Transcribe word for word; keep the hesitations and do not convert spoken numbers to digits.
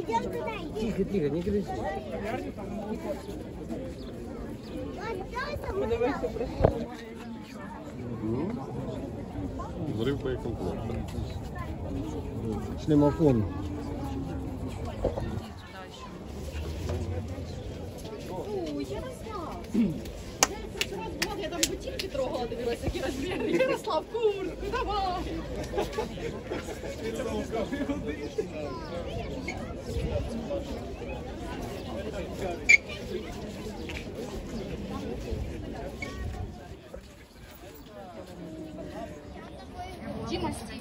Тихо, тихо, не кричи. Взрыв боекомплекта. Шлемофон. Я там бутинки трогала, дивилася, які розміри. Ярослав, куртку, давай. Діма, стій.